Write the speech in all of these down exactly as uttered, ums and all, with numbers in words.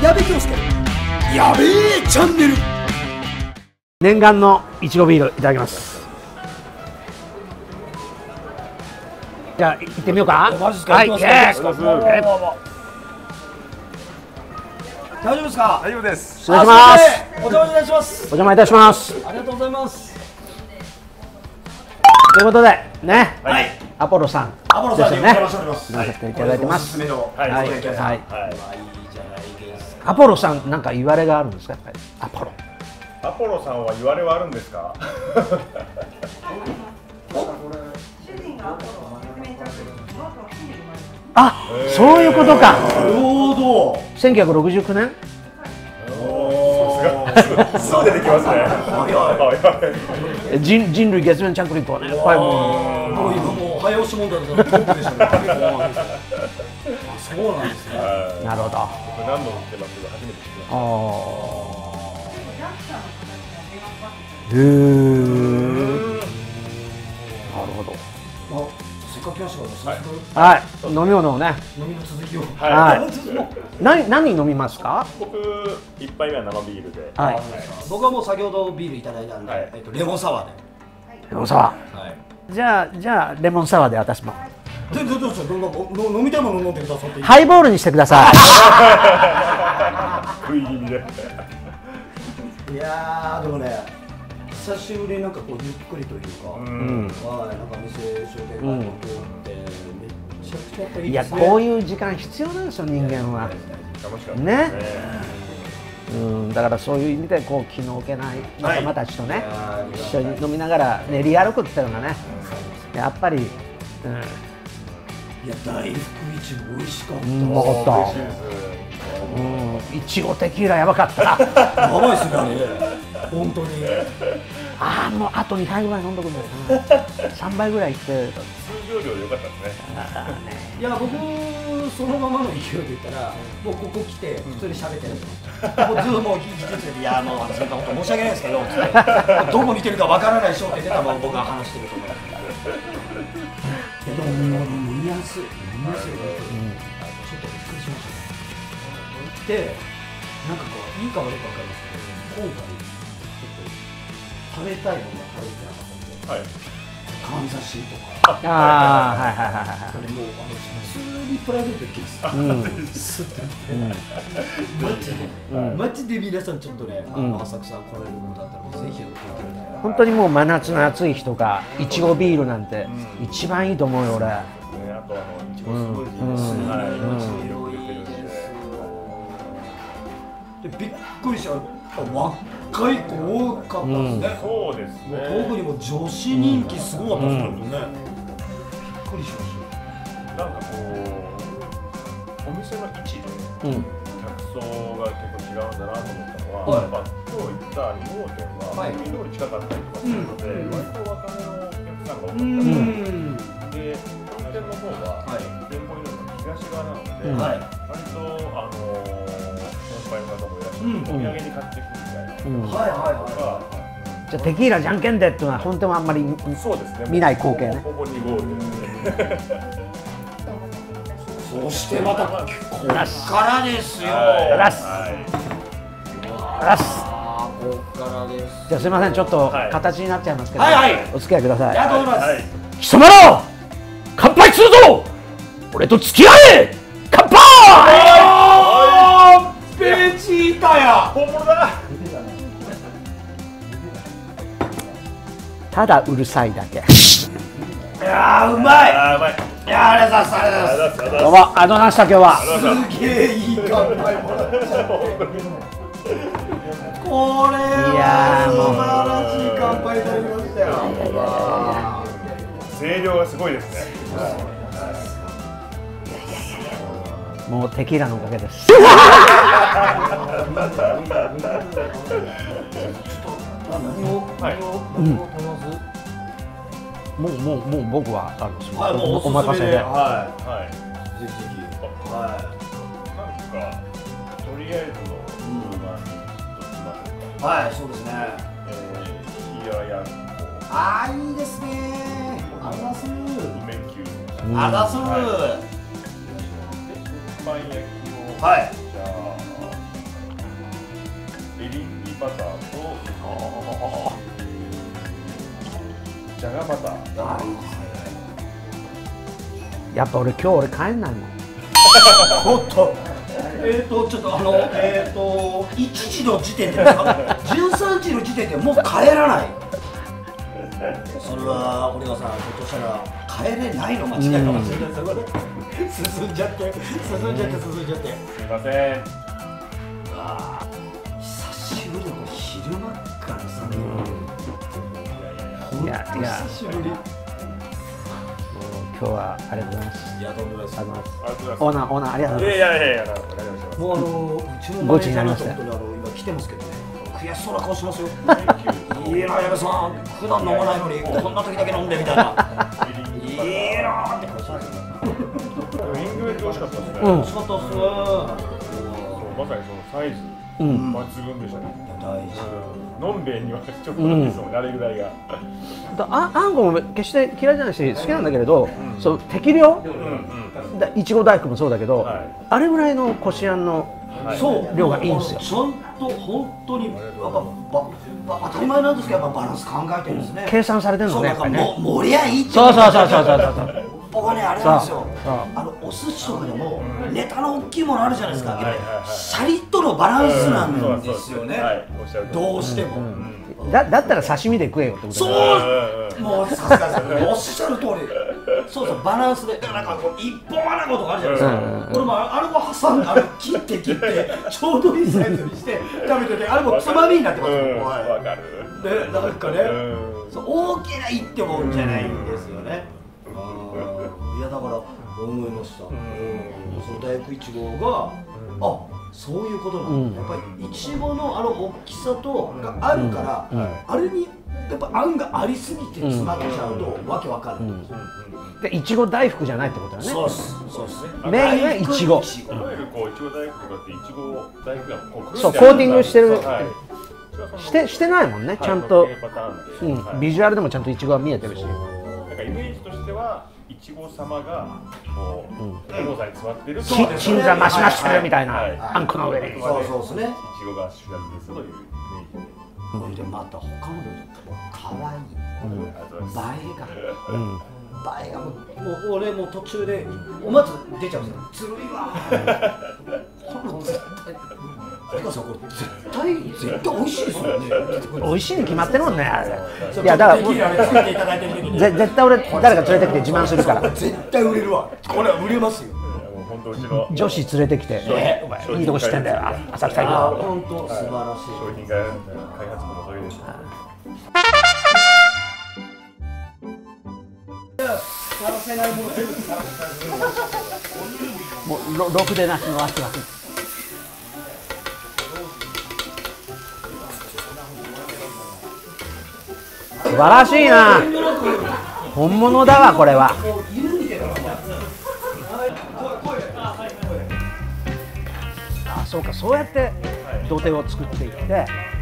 矢部恭介やべえチャンネル。 念願のいちごビールいただきます。じゃあ行ってみようか。 マジですか。 はい、 大丈夫ですか。 大丈夫です。 お願いします。 お邪魔いたします。 お邪魔いたします。 ありがとうございます。 ということでね、 はい。 アポロさんアポロさんにお邪魔しております。 飲ませていただいてます。 はい。 はいはい。 いいじゃないですか。 アポロさんなんか言われがあるんですか、やっぱり。アポロ。 アポロさんは言われはあるんですか。 あ、そういうことか。 なるほど。 せんきゅうひゃくろくじゅうきゅうねん。 すぐ出てきますね。 人人類月面着陸はね、やっぱりもう。 もう今もう早押し問題だったらトップでしたね。そうなんですね。 なるほど。 僕何度も来てますけど初めて知りました。 ああ。へえ。なるほど。 せっかく来ましたから、 はい、飲み物をね。 飲みの続きを。 はい。何何飲みますか？ 僕一杯目は生ビールで。 はい。 僕はもう先ほどビールいただいたんで、えっとレモンサワーで。 レモンサワー。 はい。 じゃあじゃあレモンサワーで私も。 全然どうぞどうぞ飲みたいもの飲んでくださって。 ハイボールにしてくださ食い気味で。 いやーでもね、久しぶりになんかこうゆっくりというか、はい、なんか店商店街も通ってめちゃくちゃやっぱいいい。いや、 ですね。 こういう時間必要なんですよ、人間は。 楽しかったね。 ですね。 うん、だからそういう意味でこう気の置けない仲間たちとね、一緒に飲みながら練り歩くっていうのがね、やっぱり、うん、 いや大福いちご美味しかった。 うまかった。 嬉しいです。 うん、いちごテキーラやばかった。 やばいっすねあれ。本当に。 ああ、もうあとにはいぐらい飲んどくんだよな。さんばいぐらいいって。 通常量で良かったですね。 いや僕そのままの勢いで言ったらもうここ来て普通に喋ってる。もうずっともう聞いてていやもう私本当申し訳ないですけどつってどこ見てるかわからない商店で多分僕が話してると思う。いやでももう飲みやすい飲みやすい。ちょっとびっくりしましたね。でなんかこういいか悪いかわかんないですけど今回食べたいものが食べてなかったんで、はい、かんざしとか、 ああ、はいはいはいはい。 それもうあの普通にプライベートで来てす。スッてマジでマジで皆さんちょっとね、あの浅草来られるものだったらぜひお越しください。 本当にもう真夏の暑い日とかいちごビールなんて一番いいと思うよ俺。 あとあのいちごスムージーです。はい。 でびっくりした。若い子多かったですね。 そうですね。 特にもう女子人気すごかったですね。びっくりしました。 なんかこうお店の位置で客層が結構違うんだなと思ったのは、やっぱ今日行ったに号店は海通り近かったりとかするので、割と若めのお客さんが多かったです。で、本店の方は店舗いるのが東側なので、割とあの先輩の方もいらっしゃって、お土産に買ってくるみたいな。 はいはいはい。 じゃあテキーラじゃんけんでっていうのは本当はあんまりそうですね。 見ない光景ね。 ここにゴールです。 そしてまたこっからですよ。 ラス。ラス。 こっからです。 じゃあすみません、ちょっと形になっちゃいますけど、お付き合いください。 ありがとうございます。 貴様ら乾杯するぞ。俺と付き合え。乾杯。 ベジータや。 本物だ。 ただうるさいだけ。 いやーうまい。 あうまい。 いやーありがとうございます。ありがとうございます。 どうもありがとうございました。今日はすげえいい乾杯もらっちゃって。これは素晴らしい乾杯いただきましたよ。 声量がすごいですね。 もうテキーラのおかげです。もうもうもう僕はあるんですよ。お任せで。 はい。ぜひぜひ。はい。 なんかとりあえずの車にとしましょうか。 はい、そうですね。 えー、冷ややっこ。 ああいいですね。あざす。 梅きゅう。 あざす。 パン焼きを。 はい。 じゃあじゃがバター。 やっぱ俺今日俺帰んないもん。 おっと。えっとちょっとあのえっといちじの時点でですかじゅうさんじの時点でもう帰らない。それは俺はさ、ひょっとしたら帰れないの間違いかもしれない。そこで進んじゃって進んじゃって進んじゃって、 すいません。 ああ久しぶりの昼間からさ、 いやいや久しぶり。 今日はありがとうございます。 いや、とんでもないです。 ありがとうございます。 ありがとうございます。 オーナー、オーナー、ありがとうございます。 いやいやいや、わかりました。 もうあのうちのマネージャーの人、本当にあの今来てますけどね、悔しそうな顔してますよ。いいな、矢部さん、普段飲まないのにこんな時だけ飲んでみたいな。いいなって顔してますよ。 イングメント美味しかったですね。 うん美味しかったっすね。 まさにそのサイズうん抜群でしたね。 大事。 のんべえにはちょっとなんですもん、あれぐらいが。 ああんこも決して嫌いじゃないし好きなんだけれど、そう適量だいちご大福もそうだけど、 はいあれぐらいのこしあんのそう量がいいんですよ。 ちゃんと本当にやっぱばば当たり前なんですけど、やっぱバランス考えてるんですね。 計算されてるそう、 のね、 なんかやっぱりね。 も盛りゃいいって。 そうそうそうそうそうそう僕はね、あれなんですよそう。 あのお寿司とかでもネタの大きいものあるじゃないですか。 はいはいはいシャリッとのバランスなんですよね。 はい、おっしゃる通り。 どうしても。 だだったら刺身で食えよってことそだよ。 う、もうさすがです。おっしゃる通り。そうそう、バランスで、だからなんかこう一本穴子とかあるじゃないですか。俺もあれも挟んで、あれ切って切ってちょうどいいサイズにして食べてて、あれもつまみになってますよ。 わかる。 で、なんかね、そう大きな一ってもんじゃないんですよね。いやだから思いました。その大福いちごが、あ、そういうことなんだ。やっぱりいちごのあの大きさとがあるから、あれにやっぱあんがありすぎて詰まっちゃうとわけわかる。 でいちご大福じゃないってことだね。 そうっす、そうっすね。 メインはいちご。 いわゆるこういちご大福とかっていちご大福がこうそうコーティングしてる。 はいしてしてないもんね、ちゃんと、 パターンでうんはいビジュアルでもちゃんといちごが見えてるし。 なんかイメージとしてはいちご様がこう重さに詰まってる。 き金座増し増してるみたいな、 はいあんこの上に。 そうそうですね。 いちごが主役ですというイメージで。 でまた他の可愛いうん映えが。 うん映えがもう、もう俺も途中でお松出ちゃうんですよ。ずるいわ。これ絶対。てかさ、これ絶対絶対美味しいですよね。 美味しいに決まってるもんね、あれ。 そういやだからちょっとできるあれ作っていただいてる時にぜ絶対俺誰か連れてきて自慢するから。 絶対売れるわ。これは売れますよ。 もう本当うちの女子連れてきて、ね、お前いいとこ知ってんだよ、浅草ああ、 行こ本当素晴らしい。 商品開発部のおかげです。 さらせないもの全部さらせない。 う。もうろろくでなしの足が。素晴らしいな。本物だわこれは。あ、そうか、そうやって土手を作っていって、うん、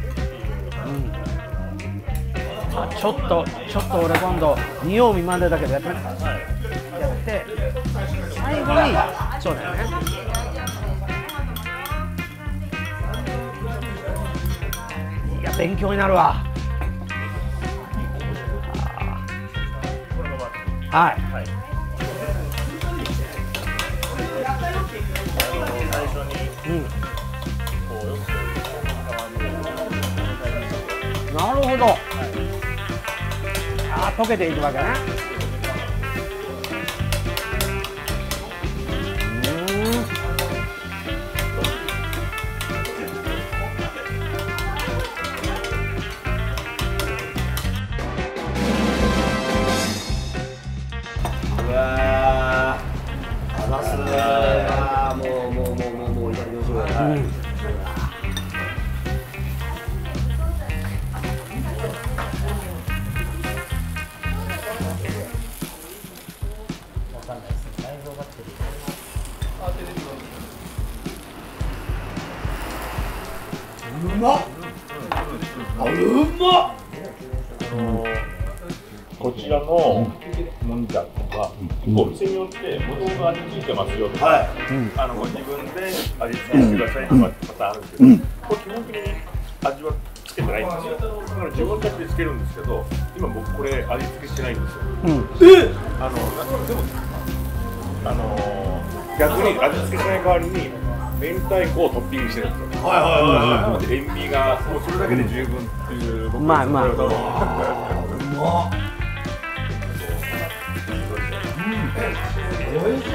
あ、ちょっとちょっと俺今度見よう見まねだけどやってみた。やって最後にそうだよね。いや勉強になるわ。はい。 はい。最初にうん。 こうよくなるほど。あー、溶けていくわけね。 うわー、あざすー。もうもうもうもうもういただきましょうよ。 うん。 うまっ。あ、うまっ。 こちらのもんじゃとか、お店によって元々味付いてますよとか、 はい。 あのご自分で味付けしてくださいとかパターンあるんですけど、これ基本的に味はつけてないんですよ。だから自分たちでつけるんですけど、今今僕これ味付けしてないんですよ。 うん、 えあのでもあの逆に味付けしない代わりに明太子をトッピングしてるんですよ。 はいはいはいはい。 なので塩味がもうそれだけで十分っていう。 うまいうまい。 うまっ。おいしい。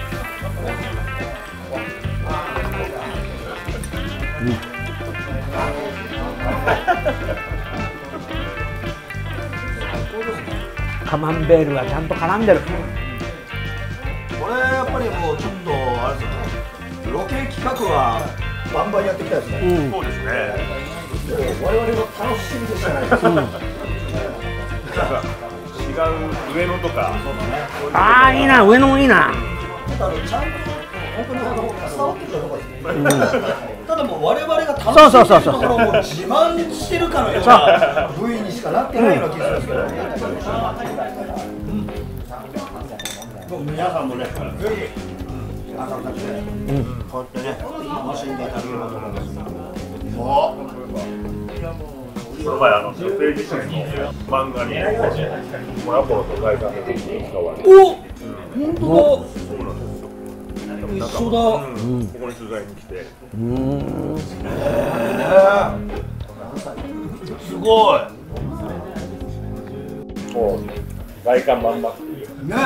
カマンベールがちゃんと絡んでる。 これやっぱりもうちょっとあれですよね。ロケ企画はバンバンやってきたですね。 うん、 そうですね。 我々の楽しみでしかないです。 うん、 なんか違う上野とか。 ああいいな、上野もいいな。 ただちゃんと本当にあの伝わってるかどうかですね。ただもう我々が楽しんでるところをもう自慢してるかのような部位にしかなってないような気がするんですけど。皆さんもね、ぜひ朝たちでこうやってね楽しんでいただければと思います。 その前あの女性自身の漫画にモラポロと大胆な時に使われて。 お、本当だ。 そうなんですよ。 一緒だ。 ここに取材に来て。 うん、 すごい。 もう外観まんまっていう。 ね。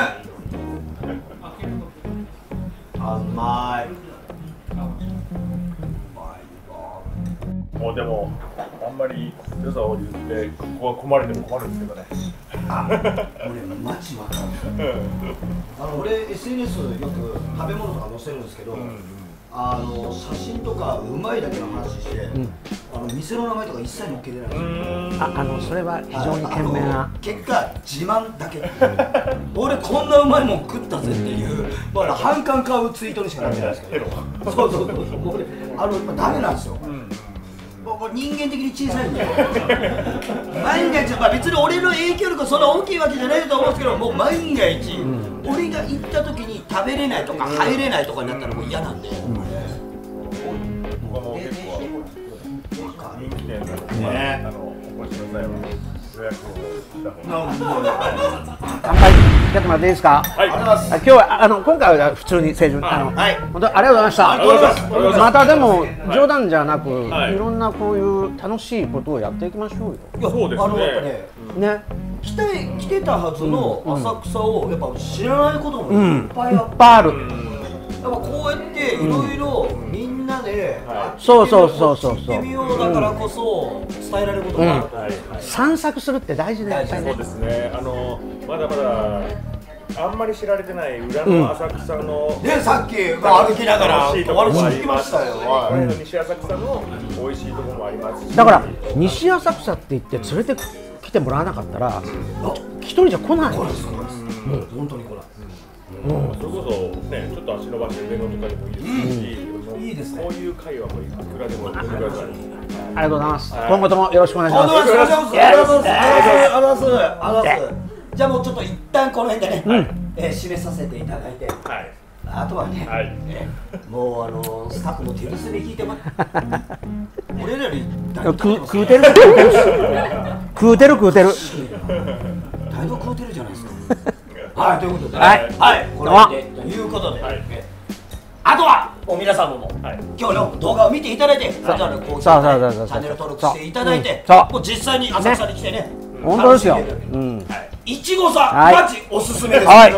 甘い。 もうでもあんまり良さを言ってここは困れても困るんですけどね。 あ、俺マジわかる。あの俺 エスエヌエス よく食べ物とか載せるんですけど、うんうん、あの写真とかうまいだけの話して、うん、あの店の名前とか一切載っけてないんですよ。 あ、あのそれは非常に賢明な。 結果自慢だけ。俺こんなうまいもん食ったぜっていう、まだ反感買うツイートにしかなってないですけど。そうそうそう。俺あのやっぱダメなんですよ。人間的に小さいんで万が一、まあ、別に俺の影響力そんな大きいわけじゃないと思うんですけど、もう万が一、うん、俺が行った時に食べれないとか入れないとかになったらもう嫌なんで、うん、 僕も結構人気店なので、ね、あのお越しの際は予約をした方が乾杯ちょっと待っていいですか。 はい、 今日はあの今回は普通に清純、あの、はい、本当ありがとうございました。 ありがとうございます。 またでも冗談じゃなく、 はい、 いろんなこういう楽しいことをやっていきましょうよ。 いや、そうですね。あのやっぱね、 うん、ね、 来て来てたはずの浅草をやっぱ知らないこともいっぱいあって、 いっぱいある。 やっぱこうやっていろいろみんなで、 そうそうそうそうそう。 行ってみようだからこそ伝えられることがある。 散策するって大事だよね。 そうですね。あのまだまだあんまり知られてない裏の浅草の、 でさっき歩きながら楽しいところもありましたよ。 西浅草の美味しいところもありますし。 だから西浅草って言って連れてきてもらわなかったら一人じゃ来ない。 来ないです。もう本当に来ない。 それこそね、ちょっと足伸ばして上野とかでもいいですし、いいですね。こういう会話もいくらでも呼んでください。 ありがとうございます。今後ともよろしくお願いします。 ありがとうございます。ありがとうございます。ありがとうございます。じゃあもうちょっと一旦この辺でね、え締めさせていただいて、あとはね、もうあのスタッフも手薄に聞いても俺らより食うてる食うてる食うてる。 だいぶ食うてるじゃないですか。はい、ということで、はい、はい、これでということで、あとはもう皆さんも今日の動画を見ていただいて、あとはこうチャンネル登録していただいて、もう実際に浅草に来てね、 本当ですよ。 いちごさんマジおすすめです。 はい、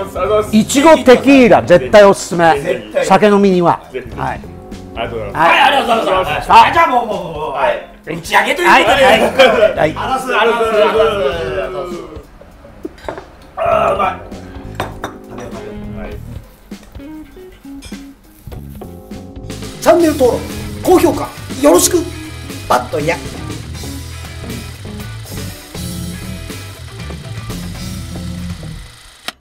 いちごテキーラ絶対おすすめ。酒飲みには。はい。 ありがとうございます。 はい、ありがとうございます。じゃあもうもうもう打ち上げということで、はい、あらすあらすあらす。ああ、うまい。チャンネル登録、高評価よろしく。バットや。